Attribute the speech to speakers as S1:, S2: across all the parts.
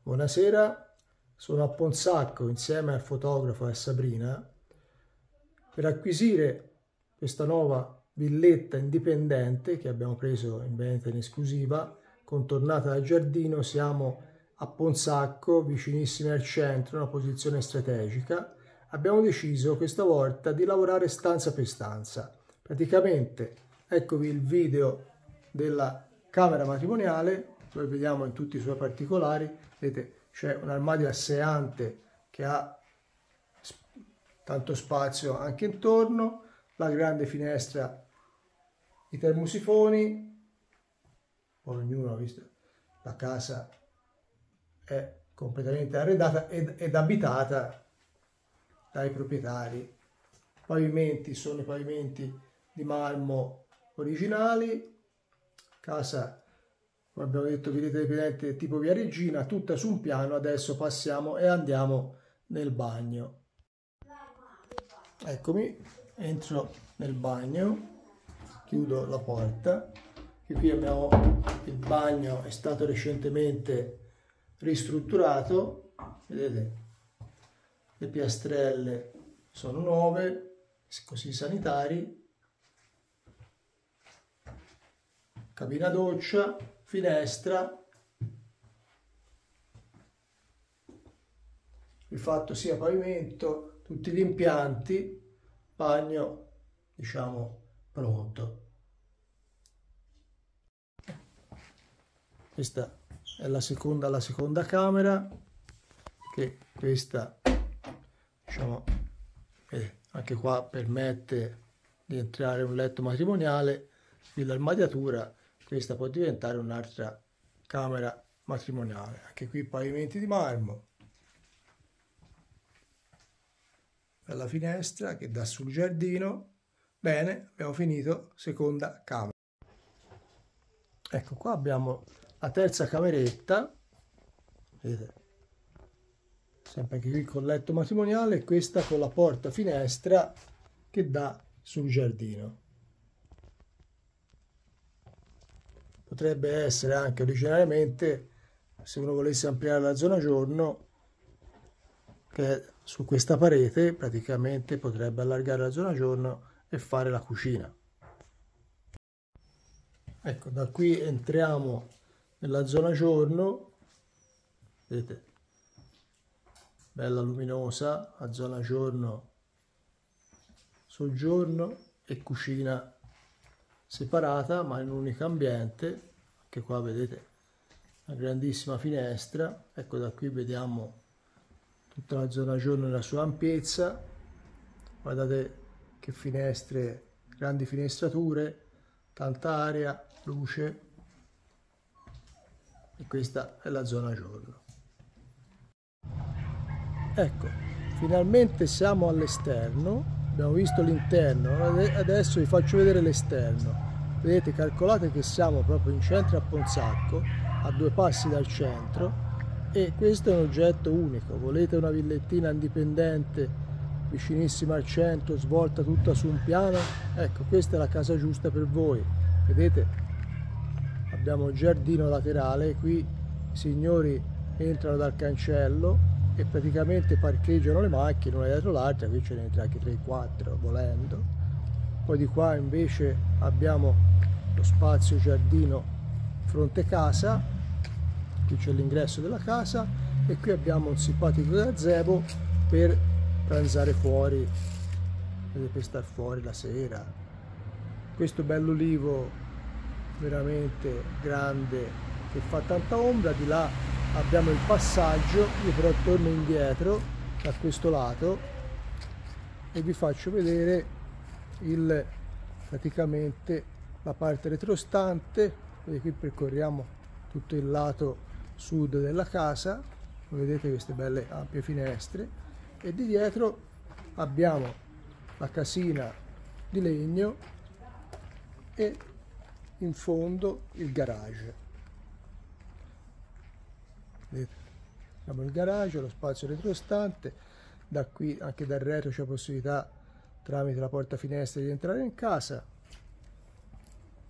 S1: Buonasera, sono a Ponsacco insieme al fotografo e a Sabrina per acquisire questa nuova villetta indipendente che abbiamo preso in vendita in esclusiva, contornata dal giardino. Siamo a Ponsacco, vicinissimi al centro, una posizione strategica. Abbiamo deciso questa volta di lavorare stanza per stanza. Praticamente, eccovi il video della camera matrimoniale, dove vediamo in tutti i suoi particolari. Vedete, c'è un armadio asseante che ha tanto spazio anche intorno, la grande finestra, i termosifoni. Poi ognuno ha visto, la casa è completamente arredata ed abitata dai proprietari. Pavimenti sono i pavimenti di marmo originali. Casa, come abbiamo detto, vedete indipendente tipo via Regina, tutta su un piano. Adesso passiamo e andiamo nel bagno. Eccomi, entro nel bagno, chiudo la porta. E qui abbiamo il bagno, è stato recentemente ristrutturato, vedete, le piastrelle sono nuove, così sanitari, cabina doccia, finestra, rifatto sia pavimento, tutti gli impianti, bagno diciamo pronto. Questa è la seconda camera, che questa diciamo anche qua permette di entrare un letto matrimoniale, qui l'armadiatura. Questa può diventare un'altra camera matrimoniale. Anche qui pavimenti di marmo, bella finestra che dà sul giardino. Bene, abbiamo finito, seconda camera. Ecco, qua abbiamo la terza cameretta, vedete, sempre anche qui con letto matrimoniale, e questa con la porta finestra che dà sul giardino. Potrebbe essere anche originariamente, se uno volesse ampliare la zona giorno, che su questa parete praticamente potrebbe allargare la zona giorno e fare la cucina. Ecco, da qui entriamo nella zona giorno, vedete, bella luminosa, la zona giorno, soggiorno e cucina separata ma in un unico ambiente. Anche qua vedete una grandissima finestra. Ecco, da qui vediamo tutta la zona giorno nella sua ampiezza. Guardate che finestre, grandi finestrature, tanta aria, luce. E questa è la zona giorno. Ecco, finalmente siamo all'esterno. Abbiamo visto l'interno, adesso vi faccio vedere l'esterno. Vedete, calcolate che siamo proprio in centro a Ponsacco, a 2 passi dal centro, e questo è un oggetto unico. Volete una villettina indipendente vicinissima al centro, svolta tutta su un piano? Ecco, questa è la casa giusta per voi. Vedete, abbiamo il giardino laterale, qui i signori entrano dal cancello e praticamente parcheggiano le macchine una dietro l'altra. Qui ce ne entra anche 3-4 volendo. Poi di qua invece abbiamo lo spazio giardino fronte casa, qui c'è l'ingresso della casa, e qui abbiamo un simpatico gazebo per pranzare fuori, per star fuori la sera. Questo bell'olivo veramente grande che fa tanta ombra. Di là abbiamo il passaggio. Io però torno indietro da questo lato e vi faccio vedere praticamente la parte retrostante. Qui percorriamo tutto il lato sud della casa, vedete queste belle ampie finestre, e di dietro abbiamo la casina di legno e in fondo il garage. Vedete? Abbiamo il garage, lo spazio retrostante. Da qui, anche dal retro, c'è la possibilità tramite la porta finestra di entrare in casa.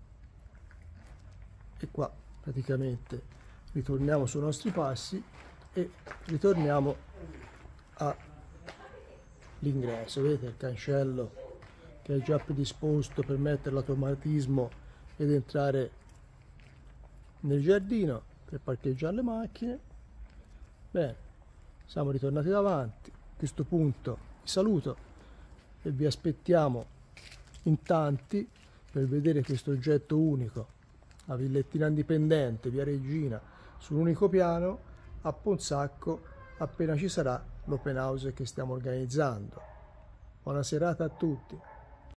S1: E qua praticamente ritorniamo sui nostri passi e ritorniamo all'ingresso. Vedete il cancello che è già predisposto per mettere l'automatismo ed entrare nel giardino per parcheggiare le macchine. Bene, siamo ritornati davanti. A questo punto vi saluto e vi aspettiamo in tanti per vedere questo oggetto unico, la villettina indipendente via Regina su un unico piano a Ponsacco appena ci sarà l'open house che stiamo organizzando. Buona serata a tutti.